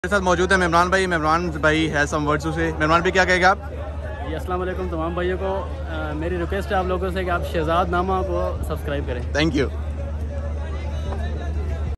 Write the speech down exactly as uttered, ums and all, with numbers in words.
मेरे साथ मौजूद है मेहमान भाई। मेहमान भाई है सम वर्ड्स से। मेहमान भाई क्या कहेगा आप? जी अस्सलाम वालेकुम तमाम भाइयों को। आ, मेरी रिक्वेस्ट है आप लोगों से कि आप शहजाद नामा को सब्सक्राइब करें। Thank you.